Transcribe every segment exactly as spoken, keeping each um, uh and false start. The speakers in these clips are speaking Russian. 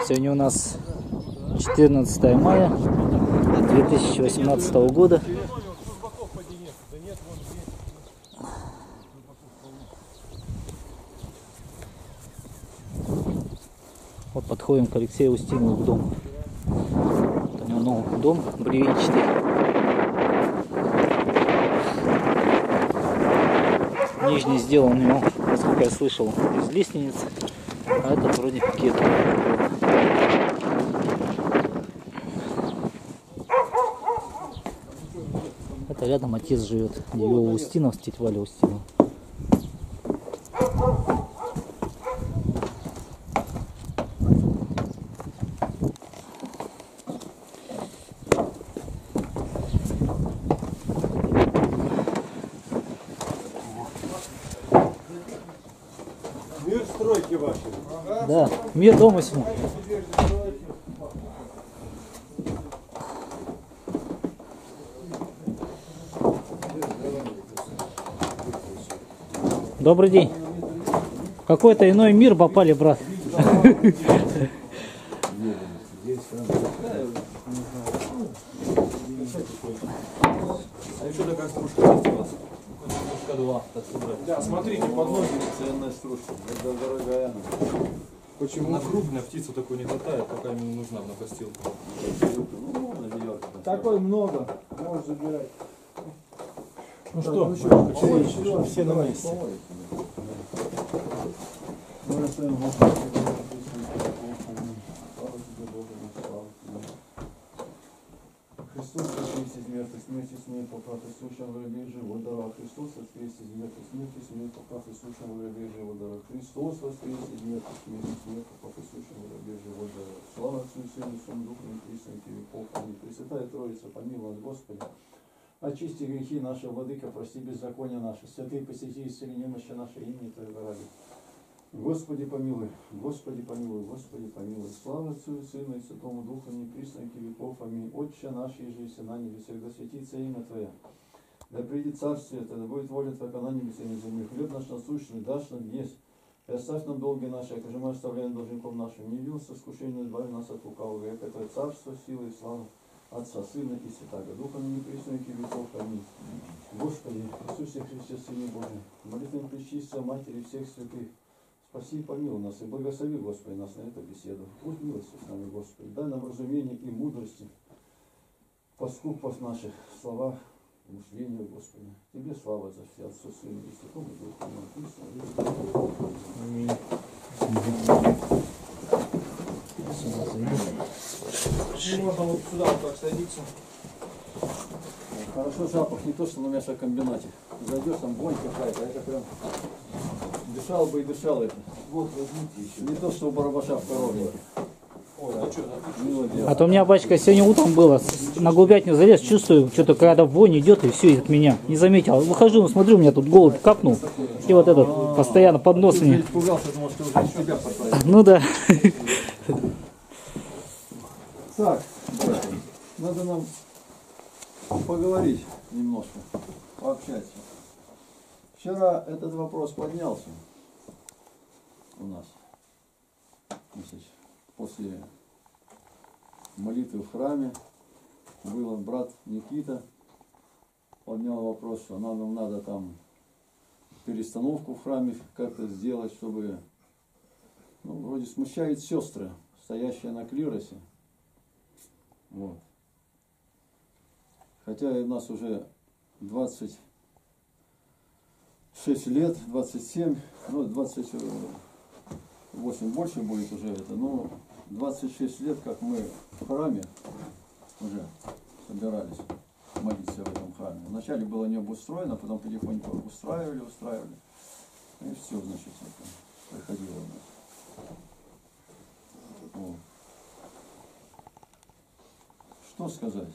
Сегодня у нас четырнадцатое мая две тысячи восемнадцатого года. Вот подходим к Алексею Устинову в дом. Вот у него новый дом бревенчатый. Нижний сделан у него, насколько я слышал, из лиственницы, а этот вроде пикет. Это рядом отец живет, его Устинов, тетя Валя Устинова. Мир стройки ваши. Да, мир дома ему. Добрый день. В какой-то иной мир попали, брат. А еще такая стружка есть у вас? Стружка два. Да, смотрите, под ноги. Ценная стружка. Это дорогая она. Почему? Она крупная, птица такой не хватает, пока ему нужна на постилку. Ну, наберет. Такой много. Можешь забирать. Ну что, все, все на месте. Христос воскрес из мертвых, смерти смерть, пока Иисусом в рабе живого дара. Христос воскрес из мертвых, смерти смерть, пока Иисусом в рабе живого дара. Христос воскрес из мертвых, смерти смерть, пока Иисусом в рабе живого дара. Слава Отцу и Сыну и Святому Духу, и пресноте веков. Аминь. Пресвятая Троица, помилуй нас, Господи. Очисти грехи наши, Владыка, прости беззакония наши. Святые посети, исцели немощи наши, имени Твоего ради. Господи помилуй, Господи помилуй, Господи помилуй. Слава Отцу и Сыну и Святому Духу, не пресноте веков. Аминь. Отче наш, иже и на небесах, да светится имя Твое. Да придет царствие Твое, да будет воля Твоя, как на небесе и на земле. Хлеб наш насущный дашь нам есть. И оставь нам долги наши, как же мы оставляем должником нашим. Не явился искушение, избави нас от лукавого. Яко Твое царство, сила и слава Отца, Сына и Святаго Духа, не пресноте веков. Аминь. Господи, Иисусе Христе, Сыне Божий, молитвами пречистия Матери всех святых, спаси и помилуй нас, и благослови, Господи, нас на эту беседу. Будь милостив с нами, Господи. Дай нам разумение и мудрости в поступках наших, словах, мышлениях, Господи. Тебе слава за все, Отцу, Сыну и Святому Духу. Аминь. Можно вот сюда вот так садиться. Хорошо запах, не то, что на мясокомбинате. Зайдешь, там вонь какая-то, это прям... Дышал бы и дышал это. Вот, возьмите еще. Не то, что у барабаша в коровнике. Ой, ну что, а то у меня, батюшка, сегодня утром было, на голубятню залез, чувствую, что-то когда вонь идет, и все от меня. Не заметил. Выхожу, смотрю, у меня тут голубь капнул. И вот этот А-а-а. постоянно под нос мне. Испугался, думал, что уже себя подправил. Ну да. Так, надо нам поговорить немножко, пообщаться. Вчера этот вопрос поднялся у нас. Значит, после молитвы в храме был брат Никита, поднял вопрос, что нам надо там перестановку в храме как-то сделать, чтобы, ну, вроде смущает сестры, стоящие на клиросе. Вот. Хотя у нас уже двадцать шесть лет, двадцать семь, ну двадцать восемь больше будет уже это, но двадцать шесть лет, как мы в храме уже собирались молиться в этом храме. Вначале было не обустроено, потом потихоньку устраивали, устраивали. И все, значит, это проходило у нас. Вот. Что сказать?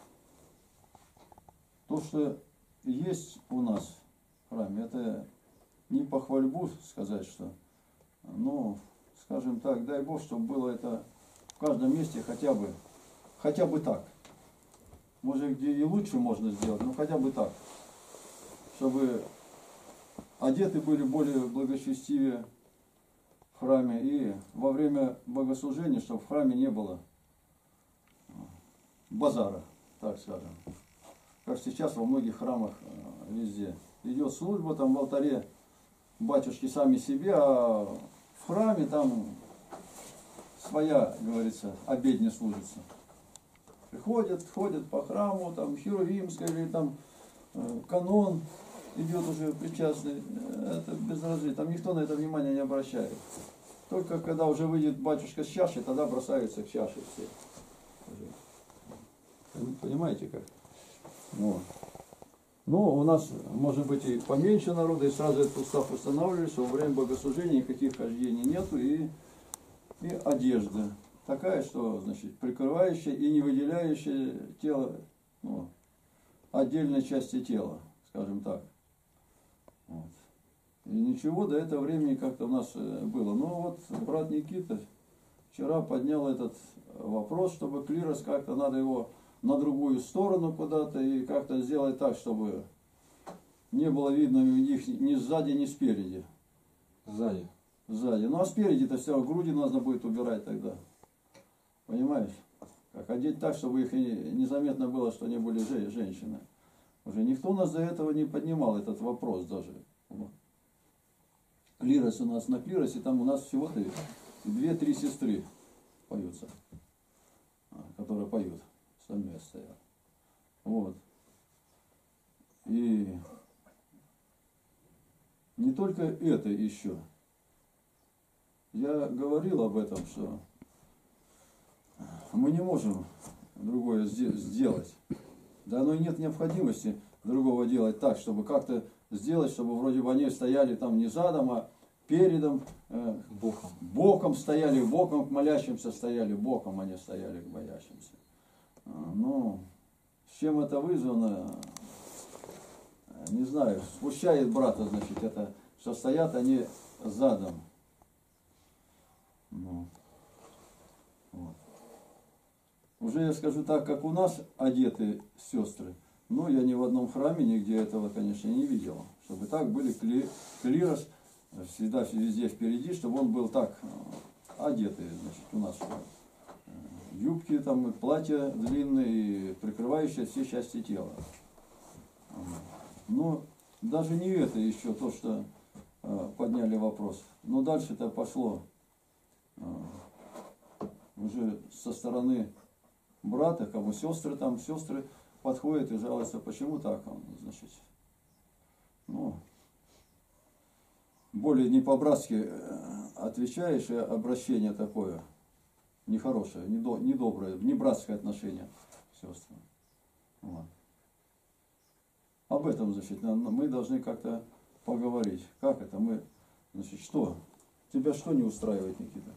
То, что есть у нас в храме, это не похвальбу сказать, что, ну, скажем так, дай Бог, чтобы было это в каждом месте хотя бы, хотя бы так. Может, где и лучше можно сделать, но хотя бы так. Чтобы одеты были более благочестивее, в храме, и во время богослужения, чтобы в храме не было базара, так скажем. Как сейчас во многих храмах везде. Идет служба, там в алтаре батюшки сами себе, а в храме там своя, говорится, обедня служится. Ходят, ходят по храму, там херувимская или там э, канон идет уже причастный, это безразлично, там никто на это внимание не обращает. Только когда уже выйдет батюшка с чашей, тогда бросаются к чаше все. Вы понимаете как? Вот. Ну, у нас, может быть, и поменьше народа, и сразу этот устав устанавливали, что во время богослужения никаких хождений нету, и, и одежда такая, что, значит, прикрывающая и не выделяющая тело, ну, отдельной части тела, скажем так. Вот. И ничего до этого времени как-то у нас было. Но вот брат Никита вчера поднял этот вопрос, чтобы клирос как-то надо его на другую сторону куда-то и как-то сделать так, чтобы не было видно их ни сзади, ни спереди. Сзади. Сзади. Ну а спереди-то все, груди нужно будет убирать тогда. Понимаешь? Как одеть так, чтобы их незаметно было, что они были женщины. Уже никто у нас до этого не поднимал этот вопрос даже. Клирос у нас на клиросе, там у нас всего-то две-три сестры поются, которые поют. Сами стоят. Вот. И не только это еще. Я говорил об этом, что мы не можем другое сделать. Да оно и нет необходимости другого делать так, чтобы как-то сделать, чтобы вроде бы они стояли там не задом, а передом, э, боком. Боком стояли, боком к молящимся стояли, боком они стояли к боящимся. Ну, с чем это вызвано, не знаю, смущает брата, значит, это, что стоят они задом. Ну, вот. Уже я скажу так, как у нас одеты сестры, но я ни в одном храме нигде этого, конечно, не видел, чтобы так были кли, клирос, всегда везде впереди, чтобы он был так одетый, значит, у нас. Юбки, там, платья длинные, прикрывающие все части тела. Но даже не это еще то, что э, подняли вопрос. Но дальше-то пошло э, уже со стороны брата, кому сестры там, сестры подходят и жалуются, почему так, он, значит, ну, более не по-братски отвечаешь, и обращение такое. Нехорошее, недоброе, не братское отношение к сестрам. Вот. Об этом, значит, мы должны как-то поговорить. Как это? Мы, значит, что? Тебя что не устраивает, Никита?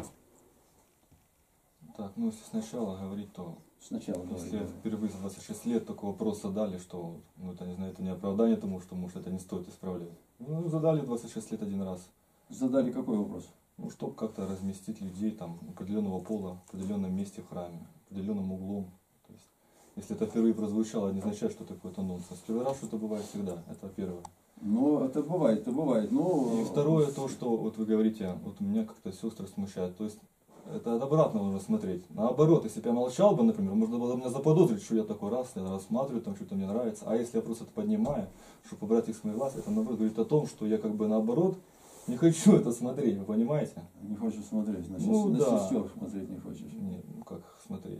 Так, ну если сначала говорить, то сначала если говорить, впервые за двадцать шесть лет такой вопрос задали, что, ну это не знаю, это не оправдание тому, что может это не стоит исправлять. Ну задали двадцать шесть лет один раз. Задали какой вопрос? Ну, чтобы как-то разместить людей там определенного пола, в определенном месте в храме, определенным углом. То есть, если это впервые прозвучало, не означает, что это какой-то нонсенс. Первый раз что-то бывает всегда, это первое. Ну, это бывает, это бывает. Но... И второе, то, что вот вы говорите, вот меня как-то сестры смущают. То есть, это от обратного нужно смотреть. Наоборот, если бы я молчал бы, например, можно было меня заподозрить, что я такой раз, я рассматриваю, там что-то мне нравится. А если я просто это поднимаю, чтобы убрать их с моей власти, это наоборот говорит о том, что я как бы наоборот не хочу это смотреть, вы понимаете? Не хочешь смотреть, на, ну, на да. сестер смотреть не хочешь. Нет, ну как смотреть?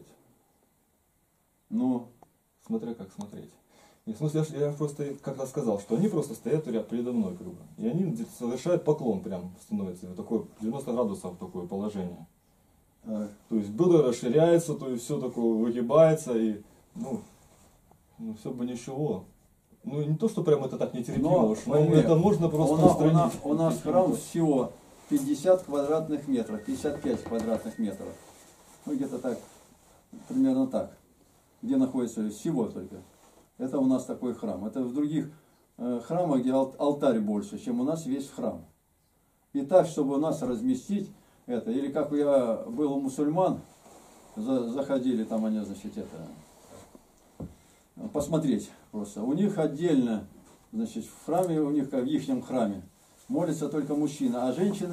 Ну, смотря как смотреть. И в смысле, я просто как-то сказал, что они просто стоят передо мной, как бы. И они совершают поклон прям, становится, такое девяносто градусов такое положение. Так. То есть бедра расширяется, то есть все такое выгибается, и ну, ну все бы ничего. Ну не то, что прям это так нетерпимо уж, но это можно просто у нас, устранить. у нас, у нас храм всего пятьдесят квадратных метров, пятьдесят пять квадратных метров. Ну где-то так, примерно так. Где находится всего только. Это у нас такой храм. Это в других э, храмах, где ал алтарь больше, чем у нас весь храм. И так, чтобы у нас разместить это, или как я был у мусульман, за, заходили там они, значит, это, посмотреть просто. У них отдельно, значит, в храме, у них, в ихнем храме, молится только мужчина, а женщины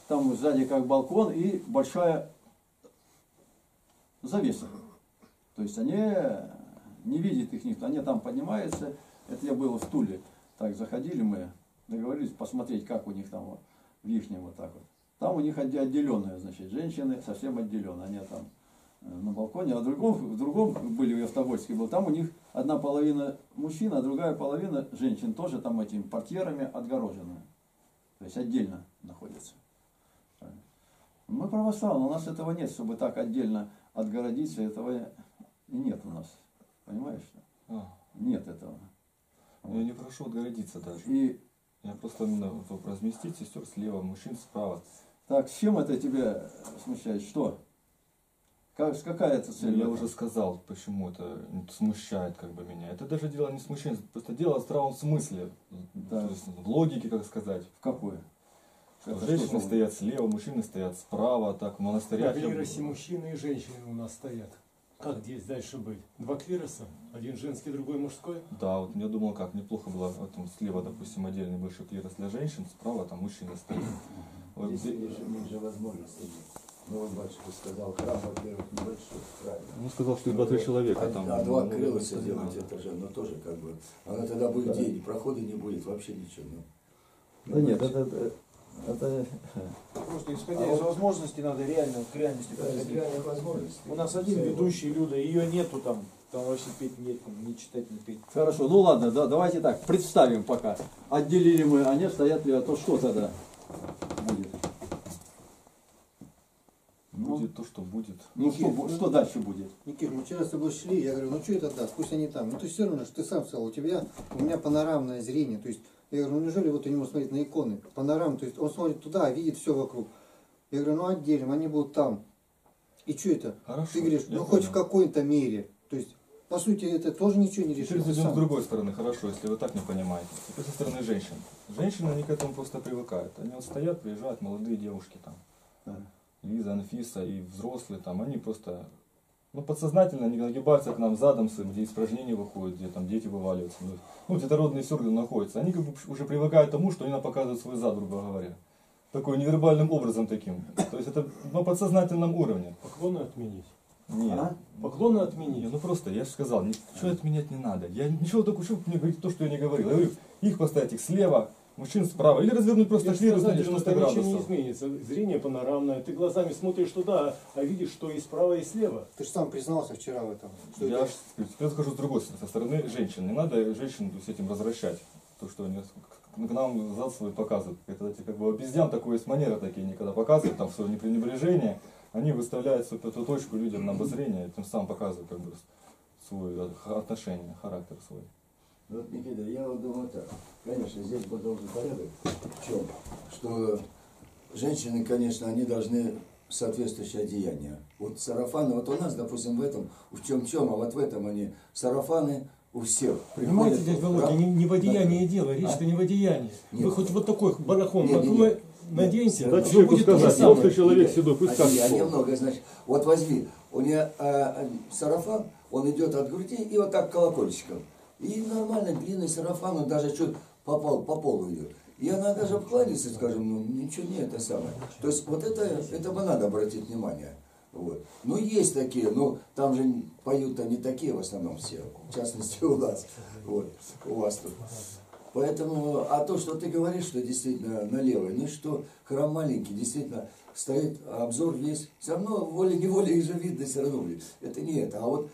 там сзади как балкон и большая завеса. То есть они не видят их никто, они там поднимаются. Это я был в Туле, так заходили мы, договорились посмотреть, как у них там вот, в ихнем вот так вот. Там у них отделенные, значит, женщины совсем отделенные, они там на балконе, а в другом, в другом были в Автовольске был, там у них одна половина мужчин, а другая половина женщин, тоже там этими портьерами отгороженные. То есть отдельно находятся. Мы православные, у нас этого нет, чтобы так отдельно отгородиться, этого и нет у нас. Понимаешь? А. Нет этого. Я не прошу отгородиться даже. И... Я просто именно вот, разместить сестер слева, мужчин справа. Так, с чем это тебя смущает? Что? Как, какая это цель? Я уже сказал, почему это смущает как бы меня. Это даже дело не смущение, просто дело в здравом смысле. Да. То есть в логике, как сказать. В какой? Что это женщины что стоят слева, мужчины стоят справа, так в монастырях. В клиросе мужчины и женщины у нас стоят. Как здесь дальше быть? Два клироса? Один женский, другой мужской? Да, вот я думал, как неплохо было вот, там, слева, допустим, отдельный большой клирос для женщин, справа там мужчины стоят. Вот здесь у них же возможности нет. Ну, вот батюшка сказал, храм, во-первых, небольшой, правильно. Он сказал, что два-три человека а, там. А два ну, крылоса делать, это же, ну, тоже как бы, она тогда будет да. День, прохода не будет, вообще ничего. Ну, да нет, это... это... Это... Просто исходя а из вот... возможностей надо реально к реальности подходить. Реальных возможностей. У нас один ведущий, Люда, ее нету там, там вообще петь нет, там, не читать, не петь. Хорошо, ну ладно, да, давайте так, представим пока. Отделили мы, они стоят ли, а то что тогда будет? Будет то, что будет. Ну Никит, что, ну, что дальше будет? Никит, мы вчера с тобой шли, я говорю, ну что это даст, пусть они там. Ну ты все равно, что ты сам сказал, у тебя, у меня панорамное зрение, то есть я говорю, ну неужели вот у него смотреть на иконы, панорам, то есть он смотрит туда, а видит все вокруг. Я говорю, ну отделим, они будут там. И что это? Хорошо, ты говоришь, ну хоть в какой-то мере. То есть, по сути, это тоже ничего не решит. Теперь с другой стороны, хорошо, если вы так не понимаете. Теперь со стороны женщин. Женщины, они к этому просто привыкают. Они вот стоят, приезжают, молодые девушки там. Да. Лиза, Анфиса и взрослые там, они просто... Ну, подсознательно они нагибаются к нам задом своим, где испражнения выходят, где там дети вываливаются. Ну, детородные сёрды находятся. Они как бы уже привыкают к тому, что они нам показывают свой зад, грубо говоря. Такой невербальным образом таким. То есть это на подсознательном уровне. Поклоны отменить. Нет. А? Поклоны отменить. Ну просто, я же сказал, ничего отменять не надо. Я ничего такого, что мне говорить то, что я не говорил. Я говорю, их поставить их слева, мужчин справа. Или развернуть просто клирос на девяносто градусов. Ничего не изменится. Зрение панорамное. Ты глазами смотришь туда, а видишь, что и справа, и слева. Ты же сам признался вчера в этом. Что я это... теперь скажу с другой стороны, со стороны женщин. Не надо женщин с этим возвращать. То, что они к нам зад свой показывают. Это как бы обезьян такой есть манера такие, они когда показывают там свое непренебрежение, они выставляют свою пятую точку людям на обозрение, тем самым показывают как бы свое отношение, характер свой. Вот, Никита, я вот думаю так. Конечно, здесь бы должен порядок. В чем? Что женщины, конечно, они должны соответствующее одеяние. Вот сарафаны, вот у нас, допустим, в этом, в чем-чем, а вот в этом они сарафаны у всех. Понимаете, дядя Володя, не, не в одеянии да. дело, речь-то а? не в одеянии. Нет. Вы хоть вот такой барахон нет, нет, нет. наденьте, да человеку сказать, толстый человек седой, пусть скажет. А немного, значит, вот возьми, у нее а, сарафан, он идет от груди и вот так колокольчиком. И нормально, длинный сарафан, он даже чуть попал, по полу идет. И она даже кланяется, скажем, ну ничего не это самое. То есть вот это, это бы надо обратить внимание. Вот. Ну есть такие, но там же поют они такие в основном все, в частности у нас, вот, у вас тут. Поэтому, а то, что ты говоришь, что действительно налево, ну что, храм маленький, действительно стоит обзор весь, все равно волей-неволей их же видно все равно. Это не это, а вот,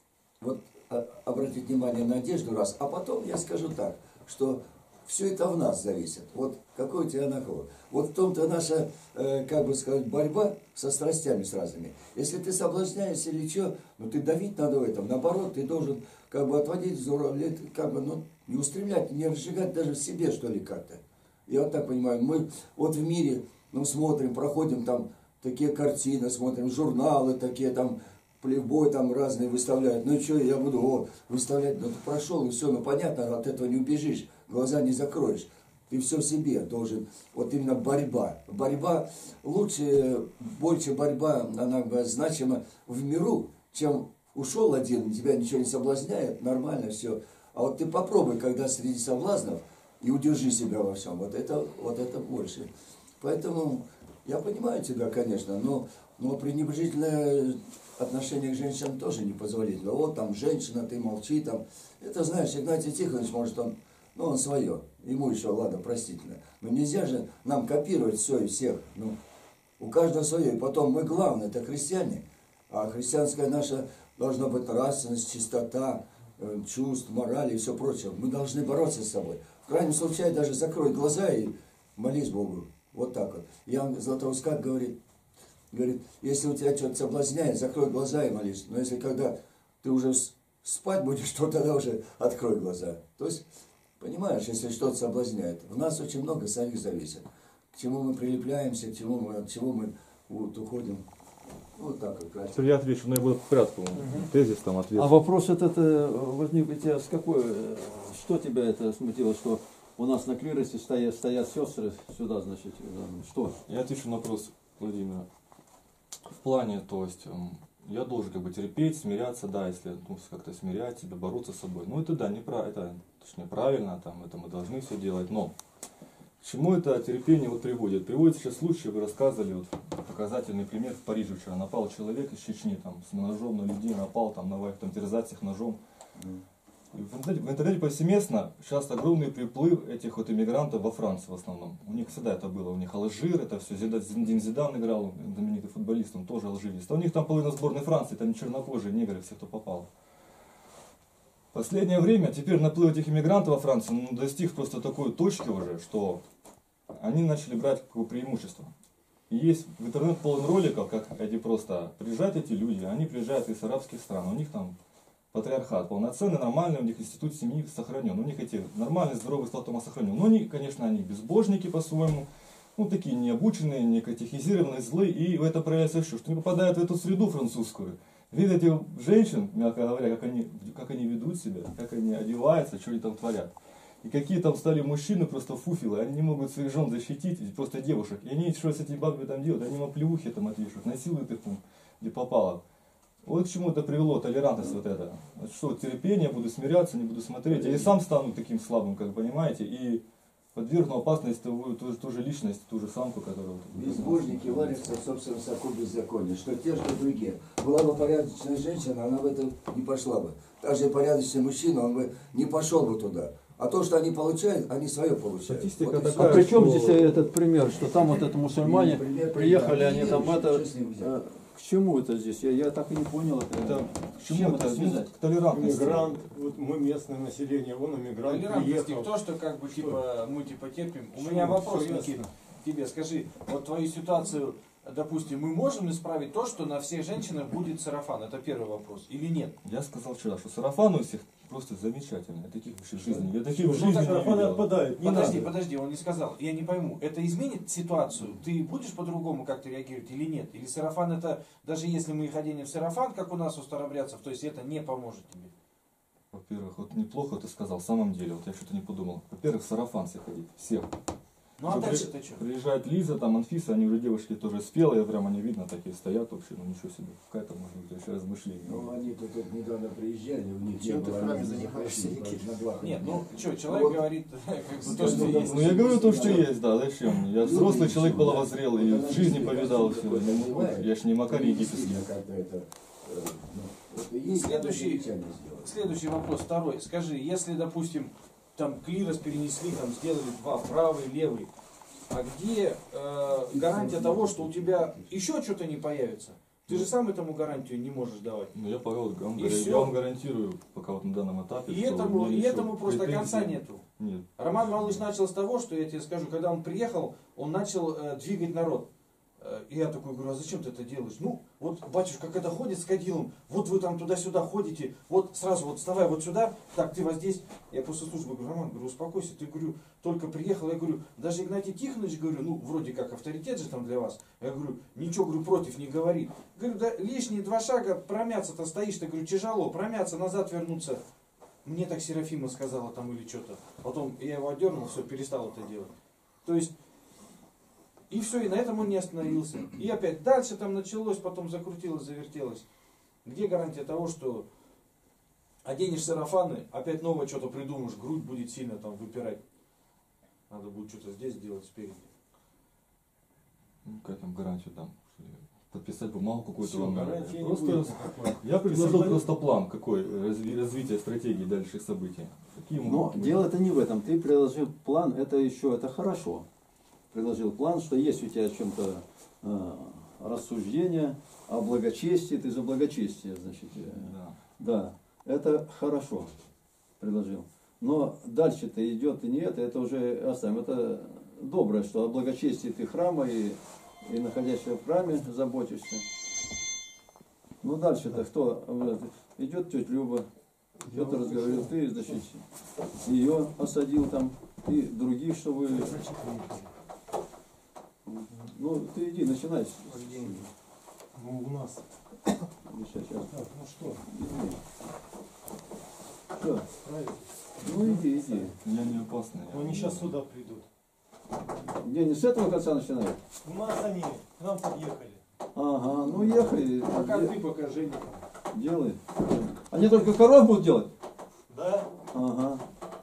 вот обратить внимание на одежду раз, а потом я скажу так, что все это в нас зависит. Вот какой у тебя наклон. Вот в том-то наша, э, как бы сказать, борьба со страстями с разными. Если ты соблазняешься или что, ну ты давить надо в этом. Наоборот, ты должен как бы отводить взор, как бы, ну, не устремлять, не разжигать даже в себе, что ли, как-то. Я вот так понимаю, мы вот в мире, ну, смотрим, проходим там такие картины, смотрим журналы такие там, плейбой там разные выставляют. Ну что, я буду о, выставлять, ну ты прошел и все, ну понятно, от этого не убежишь, глаза не закроешь. Ты все в себе должен, вот именно борьба. Борьба, лучше, больше борьба, она значима в миру, чем ушел один, тебя ничего не соблазняет, нормально все. А вот ты попробуй, когда среди соблазнов, и удержи себя во всем. Вот это, вот это больше. Поэтому Я понимаю тебя, конечно, но, но пренебрежительное отношение к женщинам тоже не позволительно. Вот там женщина, ты молчи там. Это, знаешь, Игнатий Тихонович, может, он, ну, он свое. Ему еще, ладно, простительно. Но нельзя же нам копировать все и всех. Ну, у каждого свое. И потом мы главное, это христиане. А христианская наша должна быть нравственность, чистота, э, чувств, морали и все прочее. Мы должны бороться с собой. В крайнем случае даже закрой глаза и молись Богу. Вот так вот. Иоанн Златоуст как говорит, говорит, если у тебя что-то соблазняет, закрой глаза и молись. Но если когда ты уже спать будешь, то тогда уже открой глаза. То есть, понимаешь, если что-то соблазняет. В нас очень много самих зависит. К чему мы прилепляемся, к чему мы, от чего мы вот, уходим. Вот так вот. Теперь я отвечу, но я буду по порядку. Угу. Тезис там ответ. А вопрос этот возник у тебя с какой? Что тебя это смутило, что у нас на клиросе стоят, стоят сестры сюда, значит, что? Я отвечу на вопрос Владимира. В плане, то есть, я должен как бы терпеть, смиряться, да, если ну, как-то смирять себя, бороться с собой. Ну это да, неправильно, это точнее правильно, там, это мы должны все делать, но к чему это терпение вот приводит? Приводит сейчас случай, вы рассказывали, вот показательный пример, в Париже вчера напал человек из Чечни, там, с ножом на людей напал, там, на там, терзать их ножом. И в интернете, в интернете повсеместно сейчас огромный приплыв этих вот иммигрантов во Франции в основном. У них всегда это было, у них Алжир, это все, Зинедин Зидан играл, знаменитый футболист, он тоже алжирист. А у них там половина сборной Франции, там чернокожие, негры, все, кто попал. В последнее время теперь наплыв этих иммигрантов во Франции ну, достиг просто такой точки уже, что они начали брать какое преимущество. И есть в интернет полон роликов, как эти просто приезжают эти люди, они приезжают из арабских стран, у них там патриархат полноценный, нормальный, у них институт семьи сохранен, у них эти нормальные, здоровые статума сохранен. Но они, конечно, они безбожники по-своему, ну такие необученные, не катехизированные, злые, и это проявляется еще, что они попадают в эту среду французскую. Видят этих женщин, мягко говоря, как они, как они ведут себя, как они одеваются, что они там творят. И какие там стали мужчины просто фуфелы, они не могут своих жен защитить, просто девушек. И они что с этими бабами там делают, они им оплеухи там отвешивают, насилуют их там, где попало. Вот к чему это привело, толерантность вот эта. Вот что, терпение, буду смиряться, не буду смотреть. Я и сам стану таким слабым, как понимаете, и подвергну опасности ту, ту, ту же личность, ту же самку, которая... Безбожники варятся в собственном соку беззакония, что те, что другие. Была бы порядочная женщина, она в это не пошла бы. Также порядочный мужчина, он бы не пошел бы туда. А то, что они получают, они свое получают. Статистика вот такая, а при чем что... здесь этот пример, что там вот это мусульмане пример, приехали, пример. они Нет, там что это... с ним взять? К чему это здесь? Я, я так и не понял. Это, Это, к чему чем это это связать? К толерантности. Иммигрант, вот мы местное население, он иммигрант Толерантность приехал. то, что как бы типа мы типа терпим. У Что? меня вопрос, Что Никит, ясно? тебе скажи, вот твою ситуацию, допустим, мы можем исправить то, что на всех женщинах будет сарафан? Это первый вопрос. Или нет? Я сказал вчера, что сарафан у всех просто замечательный. Я таких вообще в жизни, я таких в Ну, жизни так не сарафаны видел. отпадают, не Подожди, надо. подожди, он не сказал. Я не пойму, это изменит ситуацию? Ты будешь по-другому как-то реагировать или нет? Или сарафан это, даже если мы их оденем в сарафан, как у нас у старобрядцев, то есть это не поможет тебе? Во-первых, вот неплохо ты сказал, в самом деле, вот я что-то не подумал. Во-первых, сарафан всех ходить, всех. Ну а Что дальше-то при- что? Приезжает Лиза, там Анфиса, они уже девушки тоже спелые, прямо не видно, такие стоят вообще, ну ничего себе, какая-то может быть вообще размышление. Ну, они тут вот недавно приезжали, у них Чем не ты было, в храме они не занимаешься, пошли, Никита? на глаз. Нет, ну что, человек Вот. говорит, как бы то, что есть. Ну я говорю то, что есть, да, зачем? Я взрослый человек половозрел и в жизни повидал все. Я, не могу, я ж не Макарий египетский. Как-то это, э, ну, вот и есть Следующий- замечание сделать. Следующий вопрос, второй. Скажи, если, допустим, там клирос перенесли, там сделали два, правый, левый, а где э, гарантия того, что у тебя еще что-то не появится? Ты же сам этому гарантию не можешь давать. Ну я, повел, вам, И говорю, всё. я вам гарантирую, пока вот на данном этапе. И что этому, мне и ничего этому просто претензий конца нету. Нет. Роман Малыш начал с того, что я тебе скажу, когда он приехал, он начал э, двигать народ. Э, И я такой говорю, а зачем ты это делаешь? Ну, вот батюшка, когда ходит с кадилом, вот вы там туда-сюда ходите, вот сразу вот вставай вот сюда, так, ты вот здесь. Я после службы говорю, Роман, говорю, успокойся, ты, говорю, только приехал, я говорю, даже Игнатий Тихонович, говорю, ну, вроде как авторитет же там для вас, я говорю, ничего, говорю, против не говорит. Говорю, да лишние два шага промяться-то стоишь, ты, говорю, тяжело, промяться, назад вернуться. Мне так Серафима сказала там или что-то. Потом я его отдернул, все, перестал это делать. То есть, и все, и на этом он не остановился. И опять дальше там началось, потом закрутилось, завертелось. Где гарантия того, что оденешь сарафаны, опять новое что-то придумаешь, грудь будет сильно там выпирать. Надо будет что-то здесь сделать спереди. Ну, какая там гарантия там? Подписать бумагу какую-то Всё, вам надо. гарантии не Просто будет никакой. я предложил Создали- просто план, какой разви- развитие стратегии дальших событий. Какие Но могут быть? дело-то не в этом. Ты приложил план, это еще, это хорошо. Приложил план, что есть у тебя о чем-то э, рассуждение о благочестии, ты за благочестие, значит. э, Да. Да, это хорошо предложил. Но дальше-то идет и не это, это уже оставим. Это доброе, что о благочестии ты храма и, и находящего в храме заботишься. Ну дальше-то кто? Вот, идет тетя Люба, что-то разговаривал, ты, значит, ее осадил там, и других, чтобы... Ну, ты иди, начинай. Ну, у нас. Сейчас, сейчас. Так, ну что, Иди. Что? правильно? Ну иди, иди. Я не опасный. Но они сейчас сюда придут. Где, не с этого конца начинают? У нас они, к нам подъехали. Ага, ну ехай. Пока де- ты, пока Женя. Делай. Они только коров будут делать? Да? Ага.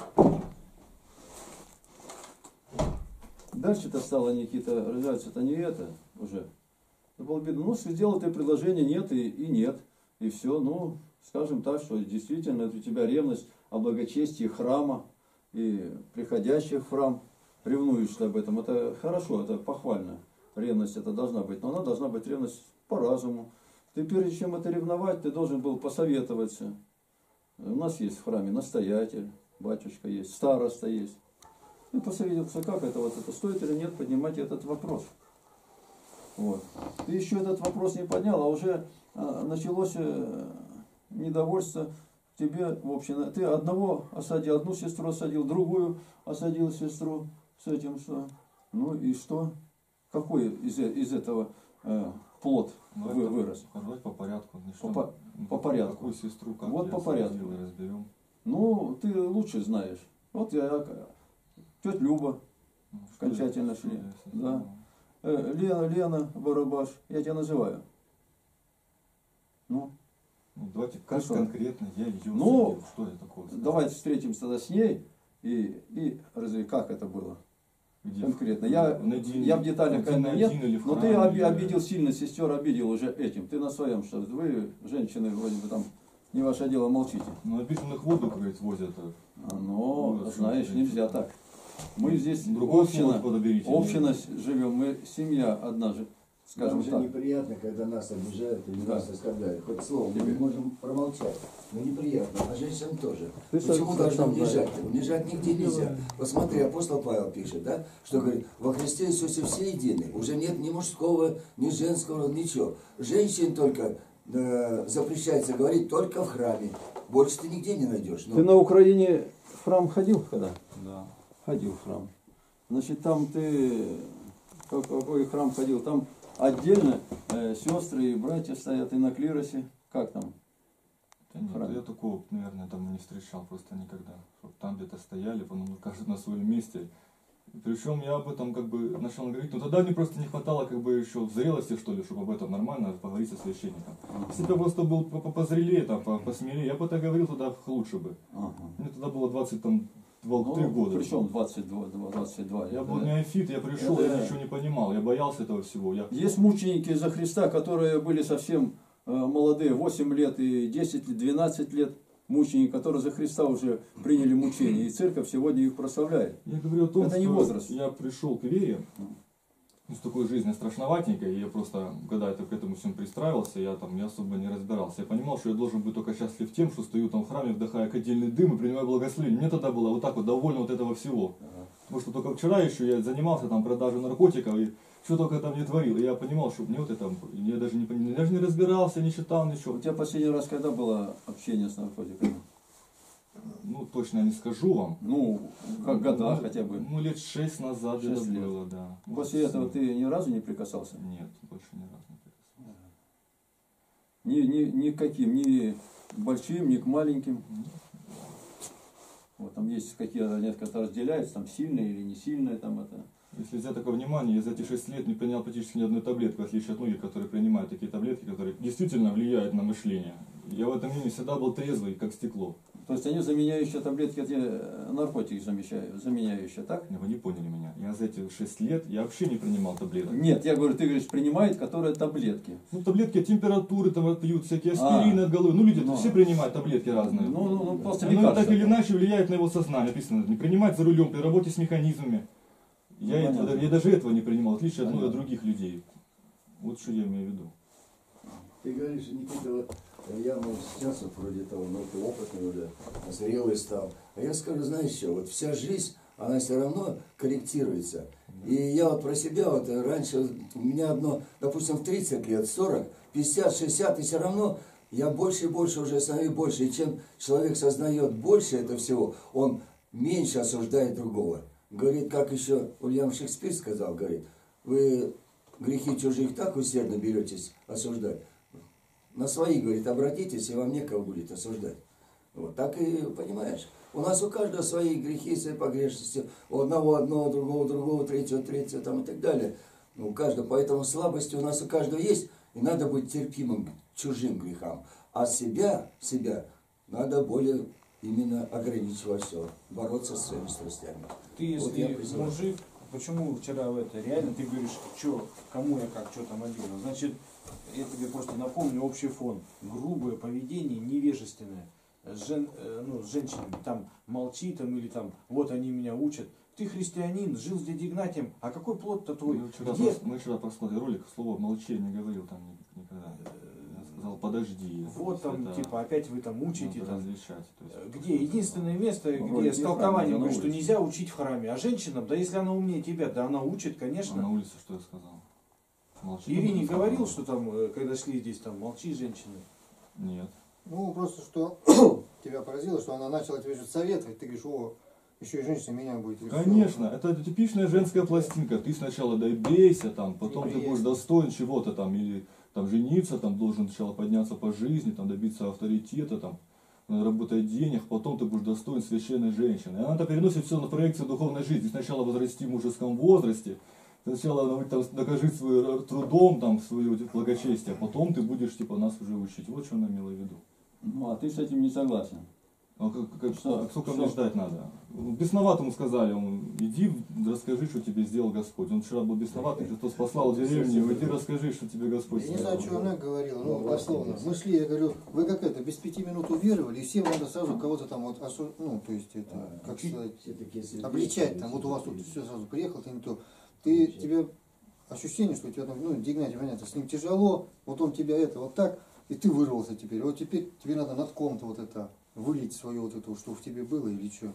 Дальше-то стало, Никита, развиваться-то не это уже. Это было беда. Ну, сделал ты предложение, нет и, и нет. И все. Ну, скажем так, что действительно это у тебя ревность о благочестии храма и приходящих в храм. Ревнуешь ты об этом. Это хорошо, это похвально. Ревность это должна быть. Но она должна быть ревность по разуму. Ты прежде чем это ревновать, ты должен был посоветоваться. У нас есть в храме настоятель, батюшка есть, староста есть. И посоветовался, как это вот это стоит или нет поднимать этот вопрос. Вот. Ты еще этот вопрос не поднял, а уже а, началось э, недовольство тебе в общем. Ты одного осадил, одну сестру осадил, другую осадил сестру с этим что. Ну и что? Какой из, из этого э, плод Ну, вы, это вырос? Давайте по порядку. Ну, что, По- ну, по как- порядку. Какую сестру, как Вот я по порядку. осудил, разберем. Ну, ты лучше знаешь. Вот я, тетя Люба, Ну, что окончательно я- что шли. я с ней Да. сделал? Э, Лена, Лена, Барабаш, я тебя называю. Ну, Ну, давайте Как как что? конкретно я ее Ну, осудил. Что я такого сказал? давайте встретимся тогда с ней и, и разве как это было Где? конкретно. Я, На день- я в деталях на конечно, день нет, один или в но ты храме, оби- или- обидел сильно сестер, обидел уже этим. Ты на своем, что вы, женщины, вроде бы там, не ваше дело, молчите. Ну, обиженных воду, говорит, возят. А, Но, Ну, знаешь, что, нельзя так. Мы здесь Другое община, слово подоберите. община живем, мы семья одна же, скажем Нам же так. неприятно, когда нас обижают или Да. нас оскорбляют. Хоть слово мы Тебе. можем промолчать. Но неприятно, а женщинам тоже. Ты Почему сам- должны сам унижать? Унижать нигде нельзя. Посмотри, апостол Павел пишет, да, что говорит, во Христе Иисусе все едины. Уже нет ни мужского, ни женского, ничего. Женщин только э, запрещается говорить только в храме. Больше ты нигде не найдешь. Ну, Ты на Украине в храм ходил когда? Да. Ходил в храм. Значит, там ты, как- какой храм ходил, там отдельно э, сестры и братья стоят и на клиросе. Как там? Да нет, Храме. я такого, наверное, там не встречал просто никогда. Чтоб там где-то стояли, по-моему, каждый на своем месте. Причем я об этом как бы начал говорить, но тогда мне просто не хватало как бы еще зрелости, что ли, чтобы об этом нормально поговорить со священником. Если бы я просто был по- по- позрелее, там, по- посмелее, я бы это говорил тогда лучше бы. Ага. Мне тогда было двадцать три года. Причем двадцать два, двадцать два Я лет, был да? неофит, я пришел, Это- я ничего не понимал, я боялся этого всего. Я... Есть мученики за Христа, которые были совсем э, молодые, восемь лет и десять, двенадцать лет. Мученики, которые за Христа уже приняли мучения. И церковь сегодня их прославляет. Я говорю о том, Это не что возраст. я пришел к вере, с такой жизнью страшноватенькой, и я просто, когда это к этому всем пристраивался, я там не особо не разбирался. Я понимал, что я должен быть только счастлив тем, что стою там в храме, вдыхая кадильный дым и принимаю благословение. Мне тогда было вот так вот довольно вот этого всего. Потому что только вчера еще я занимался там продажей наркотиков и что только там не творил. И я понимал, что мне вот это, я даже не, понимал, даже не разбирался, не читал ничего. У тебя последний раз когда было общение с наркотиками? Ну, точно не скажу вам. Ну, как года Ну, хотя бы. Ну, лет шесть назад Шесть это лет. было, да. После Вот, этого ты ни разу не прикасался? Нет, больше ни разу не прикасался. Ни, ни, ни к каким, ни к большим, ни к маленьким. Вот там есть какие-то некоторые разделяются, там сильные или не сильные, там это. Если взять такое внимание, я за эти шесть лет не принял практически ни одной таблетки, в отличие от многих, которые принимают такие таблетки, которые действительно влияют на мышление. Я в этом мнении всегда был трезвый, как стекло. То есть они заменяющие таблетки, эти наркотики замещают, заменяющие, так? Вы не поняли меня. Я за эти шесть лет я вообще не принимал таблеток. Нет, я говорю, ты говоришь, принимает, которые таблетки. Ну, таблетки от температуры там вот пьют, всякие аспирины А. от головы. Ну, люди Ну. все принимают таблетки разные. Ну, ну, ну просто Оно лекарства. так или иначе влияет на его сознание. Написано, не принимать за рулем при работе с механизмами. Я, Ну, это- понятно. я даже этого не принимал, в отличие от Понятно. многих других людей. Вот что я имею в виду. Ты говоришь, Никита, вот я, ну, сейчас вот вроде того, ну, ты опытный уже, зрелый стал. А я скажу, знаешь что, вот вся жизнь, она все равно корректируется. И я вот про себя, вот раньше у меня одно, допустим, в тридцать лет, сорок, пятьдесят, шестьдесят, и все равно я больше и больше уже становлюсь больше. И чем человек сознает больше этого всего, он меньше осуждает другого. Говорит, как еще Уильям Шекспир сказал, говорит, вы грехи чужих так усердно беретесь осуждать. На свои, говорит, обратитесь, и вам некого будет осуждать. Вот так и, понимаешь, у нас у каждого свои грехи, свои погрешности. У одного одного, другого другого, третьего третьего там и так далее. Ну, у каждого, поэтому слабости у нас у каждого есть, и надо быть терпимым к чужим грехам. А себя, себя надо более именно ограничивать все, бороться с своими страстями. Ты, Вот если я призываю. мужик, почему вчера в это, реально ты говоришь, что, кому я как, что там обидел. Значит, я тебе просто напомню общий фон. Грубое поведение, невежественное. Жен, э, ну, с женщинами, там, молчи, там, или там, вот они меня учат. Ты христианин, жил с дядей Игнатием, а какой плод-то твой? Мы вчера, Где? прос- мы вчера просмотрели ролик, слово «молчи» не говорил там ни- никогда. Я сказал «подожди». Вот там, Это типа, опять вы там учите. надо Там. разрешать. То есть, Где единственное место, Ну, где вроде с не в толкованием храме, говорит, на что улице. нельзя учить в храме. А женщинам, да если она умнее тебя, да она учит, а на конечно. улице что я сказал? Молчи. Ирине говорил, что там, э, когда шли здесь, там, молчи, женщины. Нет. Ну, просто что тебя поразило, что она начала тебе же советовать, ты говоришь, о, еще и женщина меня будет. И всё. Конечно, это типичная женская пластинка. Ты сначала добейся, там, потом ты будешь достоин чего-то там, или там жениться, там должен сначала подняться по жизни, там добиться авторитета, там, работать денег, потом ты будешь достоин священной женщины. И она это переносит все на проекцию духовной жизни. Сначала возрасти в мужеском возрасте, сначала там, докажи своим трудом там, свое благочестие, а потом ты будешь типа нас уже учить. Вот что она имела в виду. Ну, а ты с этим не согласен. А как, как, Что? а сколько Что? мне ждать надо? Бесноватому сказали, он, иди расскажи, что тебе сделал Господь. Он вчера был бесноватый, Христос послал в деревню, иди расскажи, что тебе Господь Я не сделал. знаю, что она говорила, ну, Ну, дословно. Мы шли, я говорю, вы как это, без пяти минут уверовали, и всем надо сразу кого-то там вот, осу- ну, то есть это, А, как сказать, все такие святые, обличать, там, вот у вас тут все сразу приехал, ты не то. Ты, тебе ощущение, что у тебя там, ну, Игнатий, понятно, с ним тяжело, вот он тебя это, вот так, и ты вырвался теперь. Вот теперь тебе надо над ком-то вот это, вылить свое вот это, что в тебе было или что.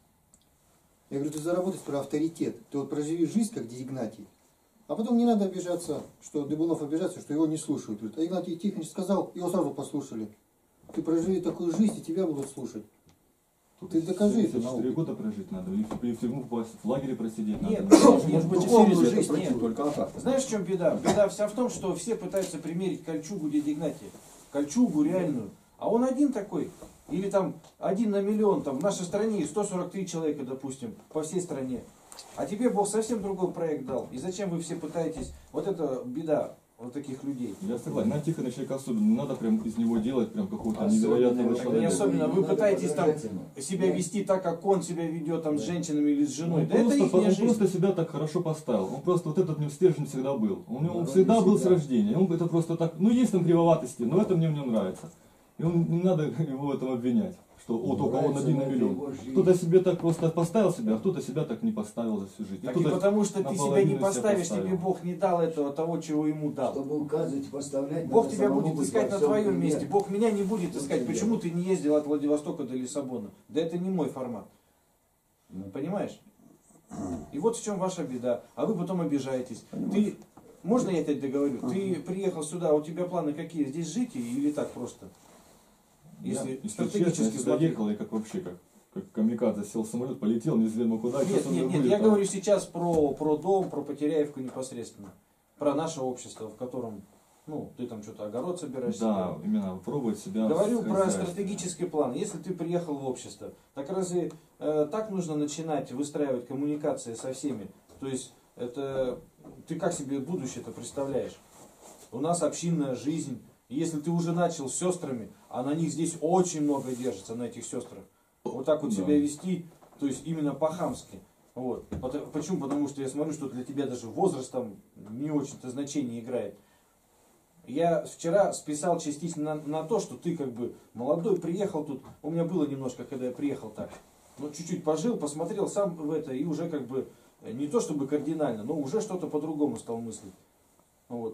Я говорю, ты заработай про авторитет. Ты вот проживи жизнь, как где Игнатий. А потом не надо обижаться, что Дыбунов обижается, что его не слушают. Говорит, а Игнатий Тихонович сказал, его сразу послушали. Ты проживи такую жизнь, и тебя будут слушать. Тут Ты докажи это семьдесят четыре науке. года прожить надо, или в, или в тюрьму попасть, в лагере просидеть Нет, надо. нет, нет, Может быть, духовную через это жизнь пройти, нет. только а как? Знаешь, в чем беда? Беда вся в том, что все пытаются примерить кольчугу дяди Игнатия. Кольчугу реальную. А он один такой. Или там один на миллион. Там в нашей стране сто сорок три человека, допустим, по всей стране. А тебе Бог совсем другой проект дал. И зачем вы все пытаетесь? Вот это беда вот таких людей. Я согласен, на Тихона человека особенно, не надо прям из него делать прям какого-то Особенно невероятного его Так не человека. особенно. Вы Надо пытаетесь там подражать ему. себя Да. вести так, как он себя ведет там с женщинами или с женой. Он, Да это просто, их он жизнь. просто себя так хорошо поставил. Он просто вот этот в нем стержень всегда был. Он, у него Ну, всегда не был с всегда. рождения. Он это просто так. Ну есть там кривоватости, но это мне в нем нравится. И он, не надо его в этом обвинять, что о, только он Нравится, один на но это миллион. его жизнь. Кто-то себе так просто поставил себя, а кто-то себя так не поставил за всю жизнь. Так и кто-то потому что ты себя наполовину не себя поставишь, поставил. тебе Бог не дал этого, того, чего ему дал. Чтобы указывать и поставлять, Бог надо тебя самому будет быть искать во на всем твоем примере. месте. Бог меня не будет Вот искать. это Почему дело. ты не ездил от Владивостока до Лиссабона? Да это не мой формат. Ну. Понимаешь? И вот в чем ваша беда. А вы потом обижаетесь. Ты, можно я тебя договорю? Ты приехал сюда, у тебя планы какие? Здесь жить или так просто? Если Я, если стратегически честно, я сюда смотреть. ехал, я как вообще как, как камикадзе сел в самолет, полетел, неизвестно куда. Нет, что нет, со мной нет, будет, я там. говорю сейчас про, про дом, про Потеряевку непосредственно. Про наше общество, в котором, ну, ты там что-то огород собираешь. Да, именно пробовать себя. Говорю в про хозяйстве. стратегический план. Если ты приехал в общество, так разве э, так нужно начинать выстраивать коммуникации со всеми? То есть, это ты как себе будущее-то представляешь? У нас общинная жизнь, И если ты уже начал с сестрами, а на них здесь очень много держится, на этих сестрах, вот так вот Да. себя вести, то есть именно по-хамски. Вот. Почему? Потому что я смотрю, что для тебя даже возраст там не очень-то значение играет. Я вчера списал частично на, на то, что ты как бы молодой, приехал тут. У меня было немножко, когда я приехал так. Ну, чуть-чуть пожил, посмотрел сам в это, и уже как бы, не то чтобы кардинально, но уже что-то по-другому стал мыслить. Вот.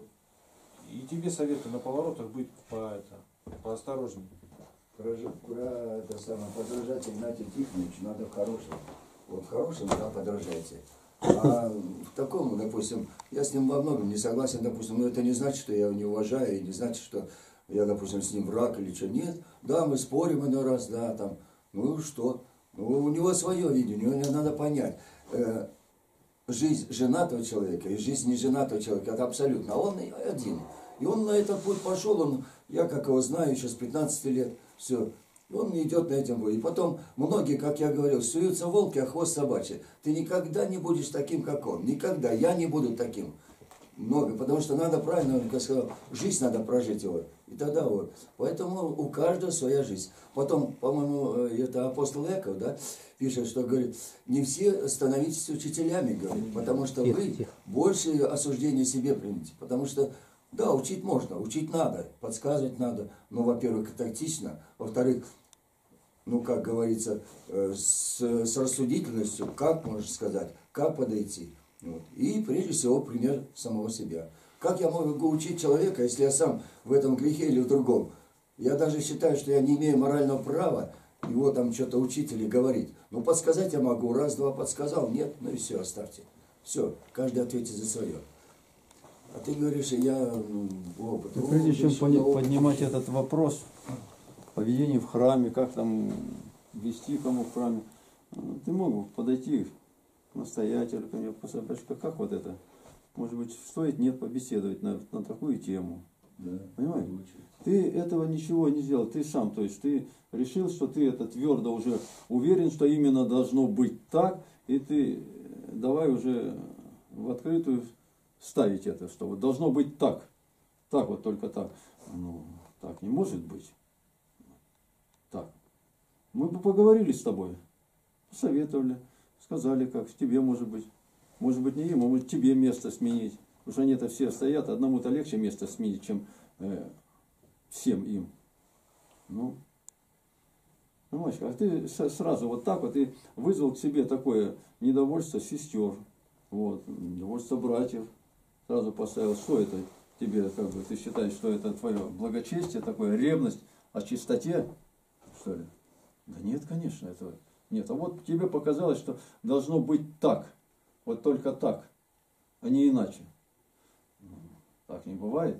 И тебе советую на поворотах быть по, это, поосторожнее. Про, про это самое, подражать Игнатию Тихоновичу надо в хорошем. Вот в хорошем, да, подражайте. А в таком, допустим, я с ним во многом не согласен, допустим, но это не значит, что я его не уважаю, и не значит, что я, допустим, с ним враг или что. Нет, да, мы спорим иной раз, да, там, ну что, ну, у него свое видение, у него надо понять. Э, жизнь женатого человека и жизнь неженатого человека, это абсолютно, а он один. И он на этот путь пошел, он, я как его знаю еще с пятнадцати лет, все. И он идет на этом пути. И потом многие, как я говорил, суются волки, а хвост собачий. Ты никогда не будешь таким, как он. Никогда. Я не буду таким. Много. Потому что надо правильно, как сказал, жизнь надо прожить его. И тогда вот. Поэтому у каждого своя жизнь. Потом, по-моему, это апостол Яков, да, пишет, что говорит, не все становитесь учителями, говорит, потому что вы больше осуждения себе примете. Потому что да, учить можно, учить надо, подсказывать надо, но, во-первых, тактично, во-вторых, ну, как говорится, с, с рассудительностью, как, можно сказать, как подойти. Вот. И, прежде всего, пример самого себя. Как я могу учить человека, если я сам в этом грехе или в другом? Я даже считаю, что я не имею морального права его там что-то учить или говорить. Ну, подсказать я могу, раз-два подсказал, нет, ну и все, оставьте. Все, каждый ответит за свое. А ты говоришь, я опыт. Ну, прежде чем пони- поднимать этот вопрос поведения в храме, как там вести кому в храме, ты мог бы подойти к настоятелю, ко мне, посмотреть, как вот это, может быть, стоит нет побеседовать на, на такую тему. Да. Понимаешь? Ты этого ничего не сделал, ты сам, то есть ты решил, что ты это твердо уже уверен, что именно должно быть так, и ты давай уже в открытую ставить это, что вот должно быть так, так вот только так. Ну, так не может быть. Так. Мы бы поговорили с тобой, посоветовали, сказали, как тебе может быть. Может быть, не им, а может тебе место сменить. Потому что они-то все стоят, одному-то легче место сменить, чем э, всем им. Ну, понимаешь, а ты сразу вот так вот и вызвал к себе такое недовольство сестер, вот, недовольство братьев. Сразу поставил, что это тебе, как бы, ты считаешь, что это твое благочестие, такое ревность о чистоте, что ли? Да нет, конечно, этого нет. А вот тебе показалось, что должно быть так, вот только так, а не иначе. Так не бывает,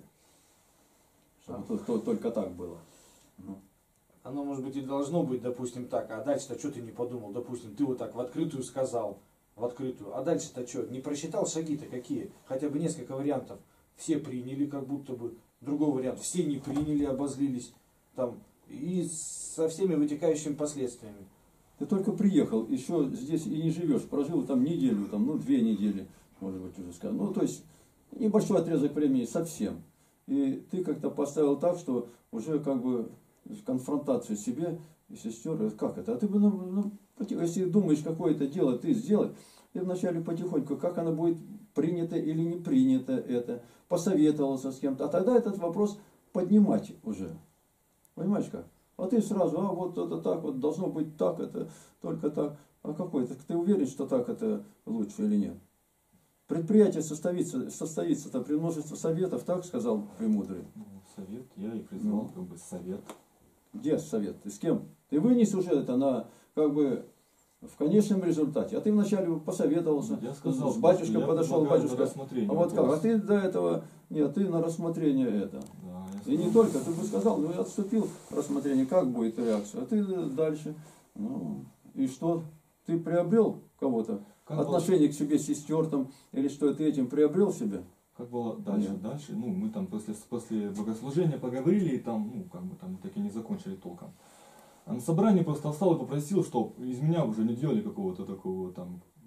чтобы то, то, только так было. Ну. Оно, может быть, и должно быть, допустим, так, а дальше-то что ты не подумал, допустим, ты вот так в открытую сказал, в открытую. А дальше-то что? Не просчитал шаги-то какие? Хотя бы несколько вариантов. Все приняли, как будто бы. Другой вариант. Все не приняли, обозлились. Там. И со всеми вытекающими последствиями. Ты только приехал, еще здесь и не живешь. Прожил там неделю, там, ну, две недели, может быть, уже сказал. Ну, то есть, небольшой отрезок времени совсем. И ты как-то поставил так, что уже как бы конфронтацию себе и сестер. Как это? А ты бы, ну, ну, если думаешь, какое-то дело ты сделай, ты вначале потихоньку, как оно будет принято или не принято это, посоветовался с кем-то, а тогда этот вопрос поднимать уже. Понимаешь как? А ты сразу, а вот это так, вот должно быть так, это только так. А какой это? Ты уверен, что так это лучше или нет? Предприятие состоится, состоится-то при множестве советов, так сказал Премудрый. Ну, совет, я и признал, Ну. как бы, совет. Где совет? Ты с кем? Ты вынес уже это на, как бы, в конечном результате. А ты вначале посоветовался, Я сказал, с батюшкой я подошел, предлагаю на батюшка. рассмотрение А вот как? вопрос. А ты до этого, нет, ты на рассмотрение это. Да, я И не сказал. только, ты бы сказал, ну я отступил рассмотрение, как будет реакция. А ты дальше. Ну, и что? Ты приобрел кого-то? Как Отношение к себе сестер там, или что ты этим приобрел себе? Как было дальше, Нет. дальше, ну, мы там после, после богослужения поговорили, и там, ну, как бы там так и не закончили толком. А на собрании просто встал и попросил, чтобы из меня уже не делали какого-то такого там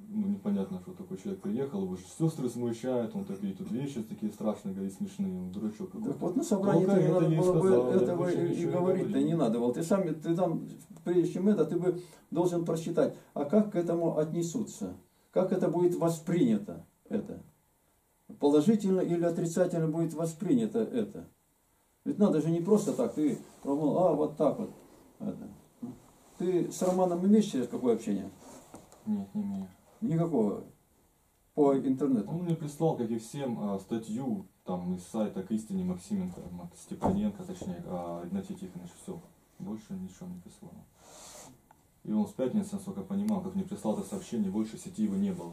ну, непонятно, что такой человек приехал, его же сестры смущают, он такие тут вещи такие страшные, говорит, смешные, он дурачок какой-то. Так вот на собрании Только не это надо ей было бы сказал, я этого больше и, и ничего не говорить-то говорил. не надо было. Ты сам, ты там, прежде чем это, ты бы должен просчитать, а как к этому отнесутся, как это будет воспринято, это. Положительно или отрицательно будет воспринято это. Ведь надо же не просто так, ты пробовал, а вот так вот. Это. Ты с Романом имеешь через какое общение? Нет, не имею. Никакого. По интернету. Он мне прислал, как и всем, а, статью там из сайта к истине Максименко, Мак- Степаненко, точнее, а Игнатий Тихонович, все. Больше ничего не прислал. И он с пятницы, насколько я понимал, как мне прислал это сообщение, больше в сети его не было.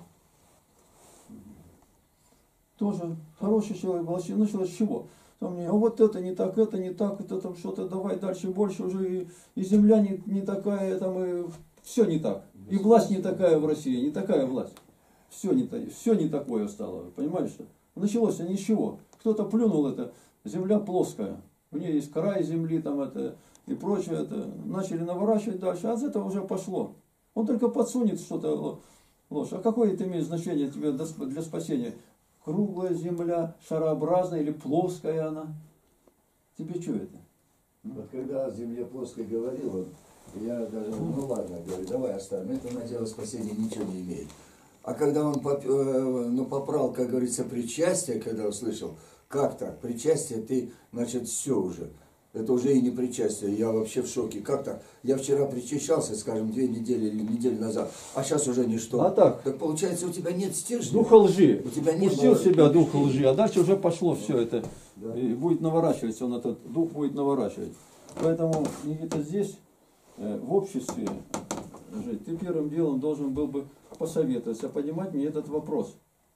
Тоже хороший человек был. Началось с чего? Там мне, а вот это не так, это не так, это там что-то, давай дальше, больше уже, и, и земля не, не такая, там и все не так. И власть не такая в России, не такая власть. Все не, все не такое стало, понимаешь что? Началось ни с чего. Кто-то плюнул это, земля плоская, у нее есть край земли там это и прочее, это начали наворачивать дальше, а от этого уже пошло. Он только подсунет что-то ложь. А какое это имеет значение тебе для спасения? Круглая земля, шарообразная или плоская она? Тебе что это? Вот когда о земле плоской говорил, он, я даже, ну ладно, говорю, давай оставим, это на дело спасения ничего не имеет. А когда он поп, э, ну, попрал, как говорится, причастие, когда услышал, как так, причастие, ты, значит, все уже. Это уже и не причастие, я вообще в шоке. Как так? Я вчера причащался, скажем, две недели или неделю назад, а сейчас уже ничто. А так? Так получается, у тебя нет стержня? Духа лжи. У тебя нет Пустил в было- себя духа лжи, а дальше уже пошло все это. Да. И будет наворачиваться, он этот дух будет наворачивать. Поэтому, Никита, здесь, э, в обществе, жить, ты первым делом должен был бы посоветоваться, поднимать мне этот вопрос.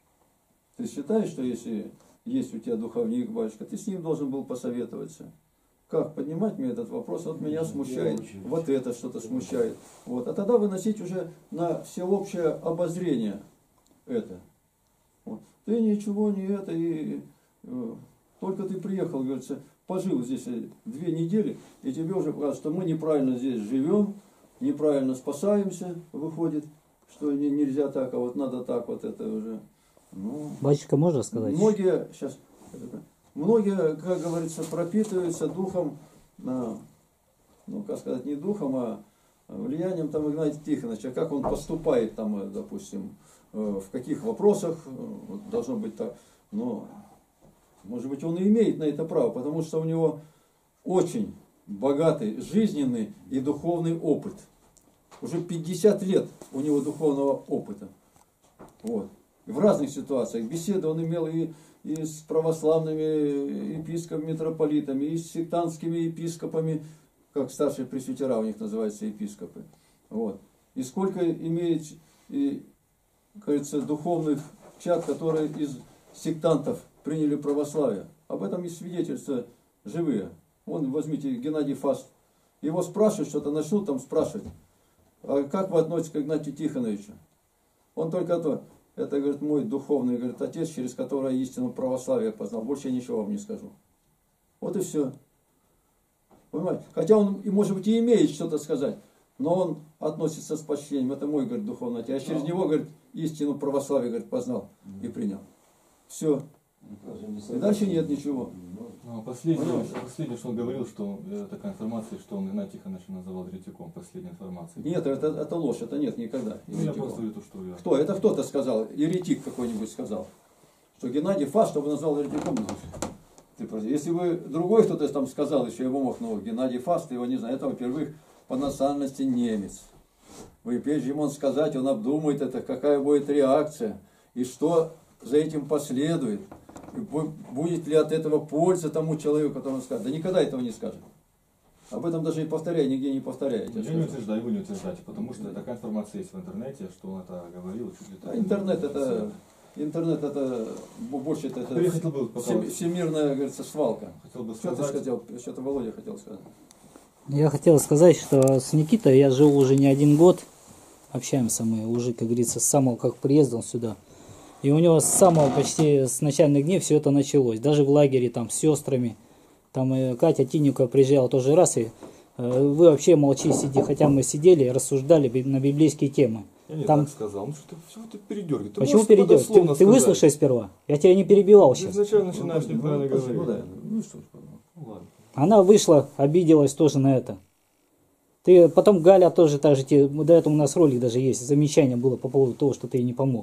Ты считаешь, что если есть у тебя духовник, батюшка, ты с ним должен был посоветоваться? Как поднимать мне этот вопрос? Вот меня смущает, вот это что-то смущает. Вот. А тогда выносить уже на всеобщее обозрение это. Вот. Ты ничего не это, и э, только ты приехал, говорится, пожил здесь две недели, и тебе уже показывают, что мы неправильно здесь живем, неправильно спасаемся, выходит, что не, нельзя так, а вот надо так, вот это уже. Ну, Батюшка, можно сказать? многие, сейчас, многие, как говорится, пропитываются духом, а, ну, как сказать, не духом, а влиянием там Игнатия Тихоновича, как он поступает там, допустим, в каких вопросах вот, должно быть так. Но, может быть, он и имеет на это право, потому что у него очень богатый жизненный и духовный опыт. Уже пятьдесят лет у него духовного опыта. Вот. И в разных ситуациях. Беседы он имел и, и с православными епископами, митрополитами, и с сектантскими епископами, как старшие пресвитера у них называются епископы. Вот. И сколько имеет, и, кажется, духовных чад, которые из сектантов приняли православие. Об этом есть свидетельства живые. Вон, возьмите Геннадий Фаст. Его спрашивают что-то, начнут там спрашивать. А как вы относитесь к Игнатию Тихоновичу? Он только то, это, говорит, мой духовный, говорит, отец, через которого истину православия познал. Больше я ничего вам не скажу. Вот и все. Понимаете? Хотя он, и, может быть, и имеет что-то сказать, но он относится с почтением. Это мой, говорит, духовный отец. А через него, говорит, истину православия, говорит, познал и принял. Все. И дальше нет ничего. Ну, последнее, последнее, что он говорил, что э, такая информация, что он Игнатия Тихоновича называл еретиком, последняя информация. Нет, это, это ложь, это нет никогда. Ну, я Еретиком. просто это что я. Кто? Это кто-то сказал, еретик какой-нибудь сказал, что Геннадий Фас, чтобы назвал еретиком. Ты просто, если бы другой кто-то там сказал, еще его мог, ну, Геннадий Фас, ты его не знаешь, это, во-первых, по национальности немец. Вы прежде чем он сказать, он обдумает это, какая будет реакция, и что за этим последует. Будет ли от этого польза тому человеку, которому скажет? Да никогда этого не скажет. Об этом даже и повторяю, нигде не повторяете. Я не утверждаю, вы не утверждаете, потому что такая информация есть в интернете, что он это говорил. Чуть ли А интернет это, интернет это больше это, это Я хотел бы пока- всемирная, говорится, свалка. Хотел бы Что ты сказать, хотел? Что-то Володя хотел сказать. Я хотел сказать, что с Никитой я живу уже не один год. Общаемся мы уже, как говорится, с самого как приездом сюда. И у него с самого почти с начальных дней все это началось. Даже в лагере там с сестрами. Там и Катя Тинюка приезжала тоже раз. И э, вы вообще молчи, сиди. Хотя мы сидели и рассуждали би- на библейские темы. Я не Там- так сказал. Ну что ты, все ты передергиваешь. Ты Почему можешь перейдешь? Ты, дословно ты сказать. выслушай сперва. Я тебя не перебивал Ты сейчас. изначально начинаешь Ну, неправильно ну, говорить. ну, да, ну, что ж, Ну, ладно. Она вышла, обиделась тоже на это. Ты потом Галя тоже так же, тебе, до этого у нас ролик даже есть, замечание было по поводу того, что ты ей не помог.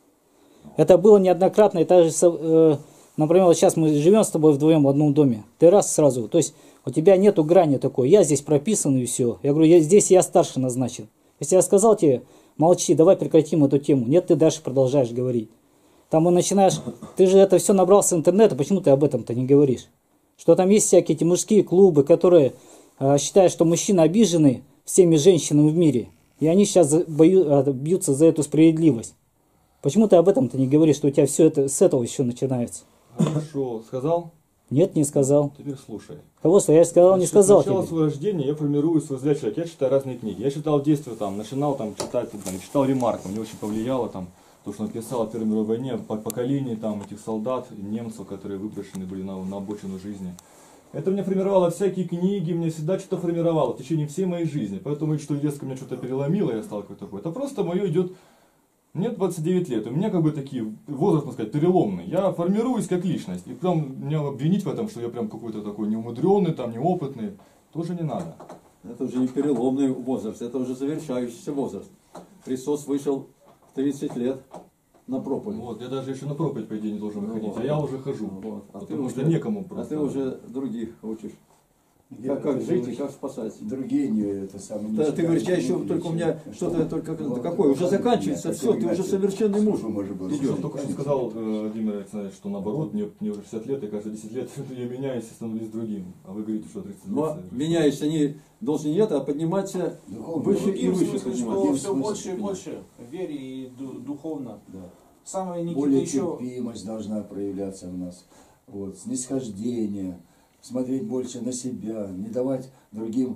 Это было неоднократно, и также, э, например, вот сейчас мы живем с тобой вдвоем в одном доме. Ты раз сразу, то есть у тебя нету грани такой, я здесь прописан и все. Я говорю, я, здесь я старше назначен. Если я сказал тебе, молчи, давай прекратим эту тему. Нет, ты дальше продолжаешь говорить. Там и начинаешь, ты же это все набрал с интернета, почему ты об этом-то не говоришь? Что там есть всякие эти мужские клубы, которые э, считают, что мужчины обижены всеми женщинами в мире. И они сейчас бою, э, бьются за эту справедливость. Почему ты об этом-то не говоришь, что у тебя все это с этого еще начинается? Хорошо, сказал? Нет, не сказал. Теперь слушай. Кого что? Я сказал, не Значит, сказал С начала тебе. своего рождения я формирую свой взгляд человека. Я читаю разные книги. Я читал в детстве, там, начинал там, читать, там, читал Ремарка. Мне очень повлияло там, то, что он писал о Первой мировой войне, по поколении там, этих солдат, немцев, которые выброшены были на, на обочину жизни. Это меня формировало всякие книги, мне всегда что-то формировало в течение всей моей жизни. Поэтому, что резко меня что-то переломило, я стал какой-то такой. Это просто мое идет. Мне двадцать девять лет, у меня как бы такие, возраст, можно сказать, переломный. Я формируюсь как личность. И прям меня обвинить в этом, что я прям какой-то такой неумудренный, там, неопытный, тоже не надо. Это уже не переломный возраст, это уже завершающийся возраст. Христос вышел в тридцать лет на проповедь. Вот, я даже еще на проповедь, по идее, не должен выходить, Вот. а я уже хожу. Вот. А ты Потому уже, что некому а просто. ты уже других учишь. Где Как, как ты жить и живешь? как спасать. Другие не это самое. не Да, ты говоришь, я читают еще книги, только у меня ничего. что-то только Вот, какое, уже вот, заканчивается, я все, ты хотел уже иначе. совершенный муж. Сколько может быть? идешь. Только что сказал э, Владимир Александрович, что наоборот, мне, мне уже шестьдесят лет, и каждые десять лет я меняюсь и становлюсь другим. А вы говорите, что тридцать лет. Но меняясь, они должны не это, а подниматься Духовно. выше и Другим выше смысле, что подниматься. все Смысл больше и понимать. больше в вере и ду- духовно. Да. Самое Никита Более еще... терпимость должна проявляться в нас. Вот, снисхождение, смотреть больше на себя, не давать другим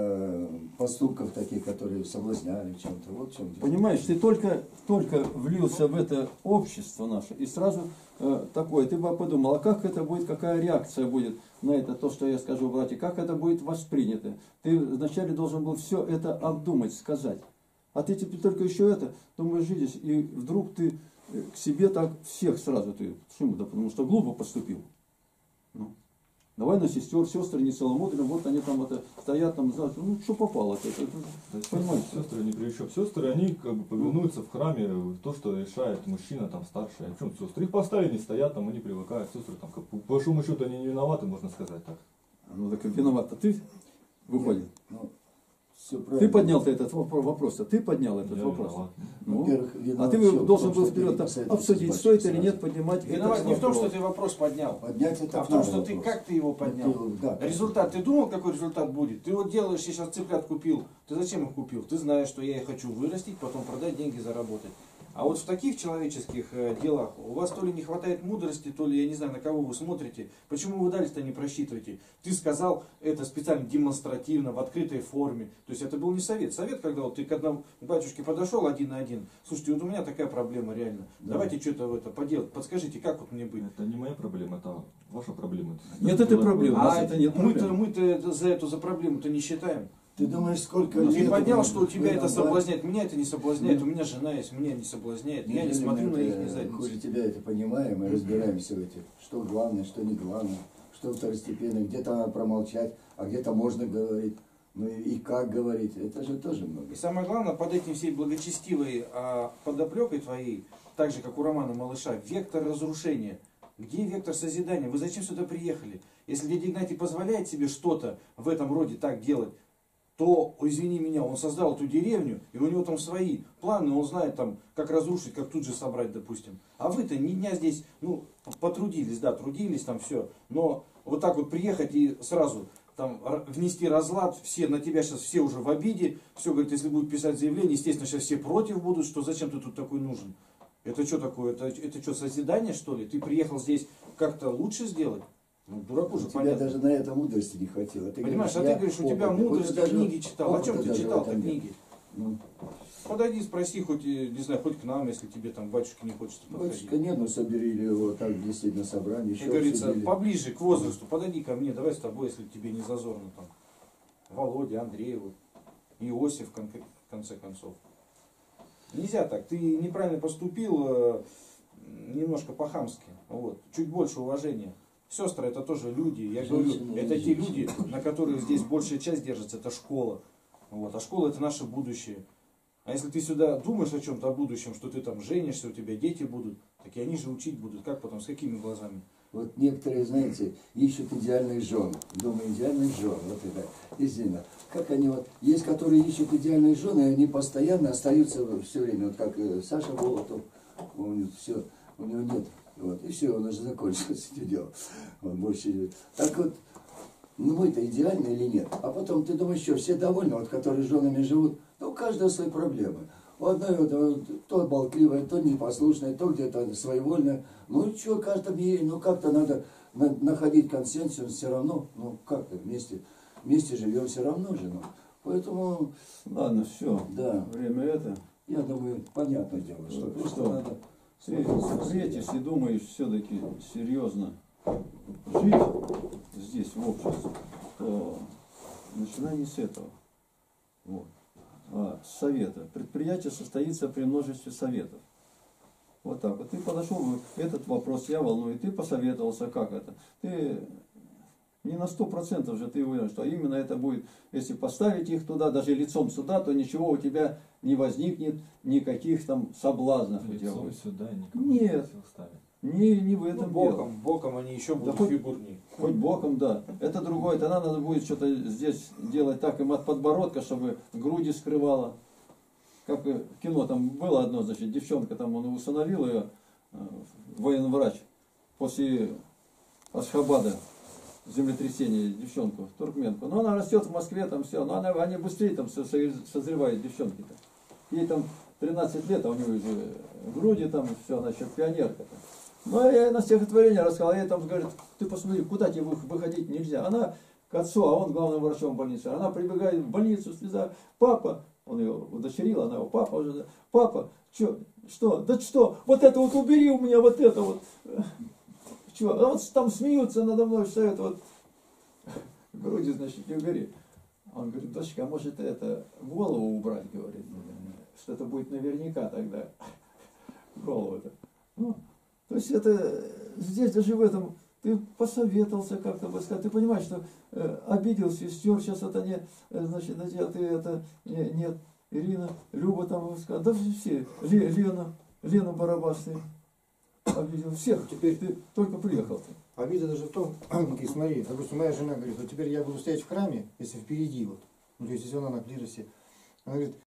э, поступков таких, которые соблазняли в чем-то. Вот в чем дело. Понимаешь, ты только, только влился в это общество наше, и сразу э, такое, ты бы подумал, а как это будет, какая реакция будет на это, то, что я скажу, братья, как это будет воспринято. Ты вначале должен был все это обдумать, сказать. А ты теперь только еще это, думаешь, видишь, и вдруг ты к себе так всех сразу ты. Почему? Да потому что глупо поступил. Ну. Давай на сестер, сестры не целомудренны, вот они там это стоят, там, знаешь, ну что попало. Это, это, Да, понимаете? сестры, не при чем. Сестры, они как бы повинуются в храме, то, что решает мужчина там старший. О чем сестры? Их поставили, не стоят, там они привыкают. Сестры там, как, по большому счету, они не виноваты, можно сказать так. Ну так виноват-то ты, выходит. Ну, все Ты правильно. поднял-то этот воп- вопрос, а ты поднял этот Я вопрос. виноват. Ну, Во-первых, а виноват ты в чем? должен В том, был что ты не вперед посоветовался с обсудить, батюшкой стоит или сразу. нет поднимать Виноват этот не в том, что вопрос. ты вопрос поднял, Поднять это а в том, второй что ты вопрос. как ты его поднял. Ну, ты, да, Результат, ты думал, какой результат будет? Ты вот делаешь, я сейчас цыплят купил. Ты зачем их купил? Ты знаешь, что я их хочу вырастить, потом продать, деньги заработать. А вот в таких человеческих э, делах у вас то ли не хватает мудрости, то ли, я не знаю, на кого вы смотрите. Почему вы дальше-то не просчитываете? Ты сказал это специально демонстративно, в открытой форме. То есть это был не совет. Совет, когда вот ты к одному батюшке подошел один на один. Слушайте, вот у меня такая проблема реально. Да. Давайте что-то в это поделать. Подскажите, как вот мне быть? Это не моя проблема, это ваша проблема. Нет этой проблемы. У нас А это нет мы-то, проблем. мы-то это- за эту за проблему-то не считаем. Ты думаешь, сколько Ну, лет... ты поднял, мы что у тебя в это этом соблазняет, меня это не соблазняет, Ну. у меня жена есть, меня не соблазняет, я не Неужели смотрю мы на это их задницы. Хуже тебя это понимаем и разбираемся в этих, что главное, что не главное, что второстепенно, где-то надо промолчать, а где-то можно говорить, ну и, и как говорить, это же тоже много. И самое главное, под этим всей благочестивой а, подоплекой твоей, так же как у Романа Малыша, вектор разрушения. Где вектор созидания? Вы зачем сюда приехали? Если дядя Игнатий позволяет себе что-то в этом роде так делать, то, извини меня, он создал эту деревню, и у него там свои планы, он знает там, как разрушить, как тут же собрать, допустим. А вы-то ни дня здесь, ну, потрудились, да, трудились там все, но вот так вот приехать и сразу там р- внести разлад, все на тебя сейчас все уже в обиде, все, говорит, если будут писать заявление, естественно, сейчас все против будут, что зачем ты тут такой нужен? Это что такое? Это, это что, созидание, что ли? Ты приехал здесь как-то лучше сделать? Ну, дураку У же тебя понятно. даже на это мудрости не хватило. Ты Понимаешь, а говоришь, ты говоришь, у я тебя опытный. мудрость, Вот ты даже книги читал. А чем опыта ты даже в читал-то этом нет. книги? Ну, Подойди, спроси, хоть, э, не знаю, хоть к нам, если тебе там батюшка не хочется подходить. батюшка нет, но соберили его так действительно собрание, Как еще говорится, обсудили. поближе к возрасту, подойди ко мне, давай с тобой, если тебе не зазорно там. Володя, Андрей, вот, Иосиф, в кон- в конце концов. Нельзя так. Ты неправильно поступил, э, немножко по-хамски. Вот. Чуть больше уважения. Сестры это тоже люди. Я говорю, это те люди, на которых здесь большая часть держится, это школа. Вот. А школа это наше будущее. А если ты сюда думаешь о чем-то, о будущем, что ты там женишься, у тебя дети будут, так и они же учить будут. Как потом, с какими глазами? Вот некоторые, знаете, ищут идеальных жен. Думаю, идеальных жен. Вот это, действительно. Как они вот, есть, которые ищут идеальных жен, и они постоянно остаются все время. Вот как Саша Болотов, у него все, у него нет. Вот, и все, он уже закончил с этим делом. Он больше... Так вот, ну мы-то идеальны или нет? А потом ты думаешь, что все довольны, вот которые с женами живут, ну у каждого свои проблемы. У одной вот, то болтливая, то непослушная, то где-то своевольная. Ну что, каждому, ну как-то надо на, находить консенсус все равно, ну как-то вместе, вместе живем все равно же. Ну. Поэтому... Ладно, все. Да. Время это. Я думаю, понятное дело, что, что, что надо... Ты, встреть, если думаешь все-таки серьезно жить здесь, в обществе, то начинай не с этого. Вот. А с совета. Предприятие состоится при множестве советов. Вот так вот. Ты подошел, этот вопрос я волную, ты посоветовался, как это. Ты не на сто процентов же ты уверен, что именно это будет, если поставить их туда, даже лицом сюда, то ничего у тебя не возникнет, никаких там соблазнов у тебя будет. Сюда никого Нет, не, не в этом Ну, дело. боком, боком они еще будут Да хоть- фигурнее. Хоть боком, да. Это другое. Тогда надо будет что-то здесь делать так, им от подбородка, чтобы груди скрывало. Как в кино там было одно, значит, девчонка там, он усыновил ее, э, военврач, после Ашхабада, землетрясения, девчонку, туркменку. Но она растет в Москве, там все, но она, они быстрее там со- со- созревают, девчонки-то. Ей там тринадцать лет, а у нее уже груди там, все, она еще пионерка-то. Ну, я ей на стихотворение рассказал, я ей там говорит, ты посмотри, куда тебе вы- выходить нельзя. Она к отцу, а он главным врачом больницы. Она прибегает в больницу, слеза, папа, он ее удочерил, она его, папа уже, папа, что, что, да что, вот это вот убери у меня, вот это вот. Чего? А вот там смеются надо мной, что это вот, груди, значит, не убери. Он говорит, дочка, а может это голову убрать, говорит, что это будет наверняка тогда, голову-то. Ну, то есть это, здесь даже в этом, ты посоветовался как-то бы сказать, ты понимаешь, что э, обидел сестер, сейчас это не, э, значит, на тебя ты это, не, нет, Ирина, Люба там сказала, да все, Ле- Лена, Лена Барабасная, обидел всех, теперь ты только приехал. Обида даже в том, говорит, смотри, допустим, моя жена говорит, вот теперь я буду стоять в храме, если впереди вот, ну, то есть если она на клиросе, она говорит,